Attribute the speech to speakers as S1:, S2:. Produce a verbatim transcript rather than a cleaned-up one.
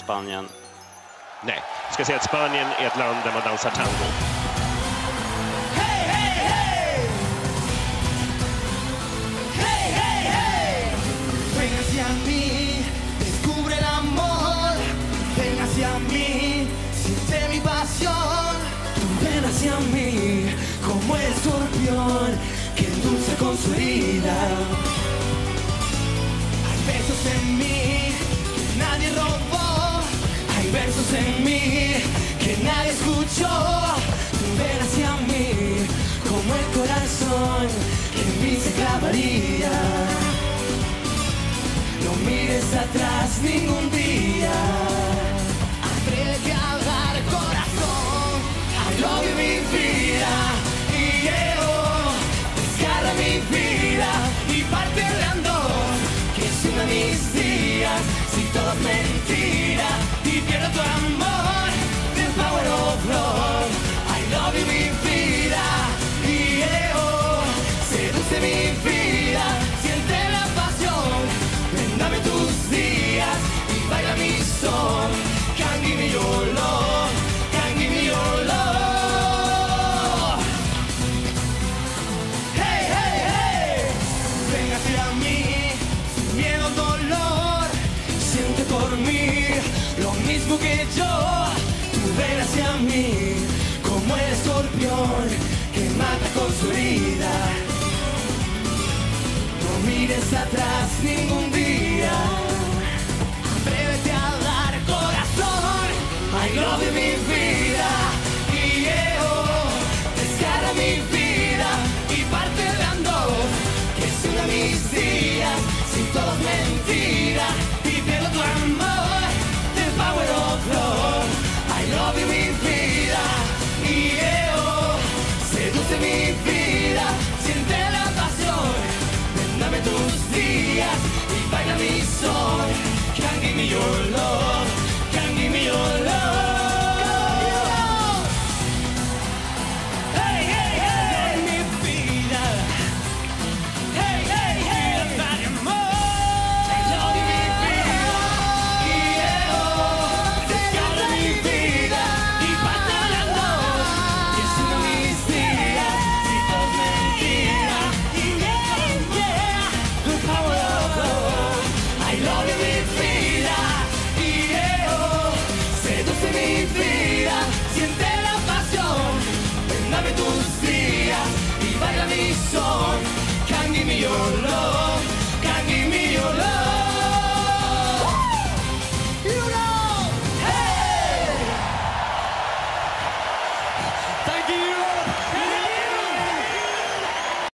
S1: Spanien.
S2: Nej, jag ska säga att Spanien är ett land där man dansar tango.
S3: Hey, hey, hey. Hey, hey, hey. Ven hacia mí, descubre el amor. Ven hacia mí, siente mi pasión. Tú ven hacia mí, como el escorpión que endulza con su herida. Hay besos en mí que nadie robó. Hay versos en mí que nadie escuchó. Tú ven hacia mí como el corazón que en mí se clavaría. No mires atrás ningún día. Atrévete a hablar, corazón. I love you, mi vida. Y yo desgarra mi vida y parte en dos. Que es una mis días si todo es mentira. Y pierdo tu amor, the power of love. I love you, mi vida. Y yo seduce mi vida. Siente la pasión. Ven, dame tus días y baila mi son. Can't give me your love. Can't give me your love. Hey, hey, hey. Ven hacia mí, sin miedo, dolor. Siente por mí lo mismo que yo. Tú ven hacia mí como el escorpión que mata con su herida. No mires atrás ningún día.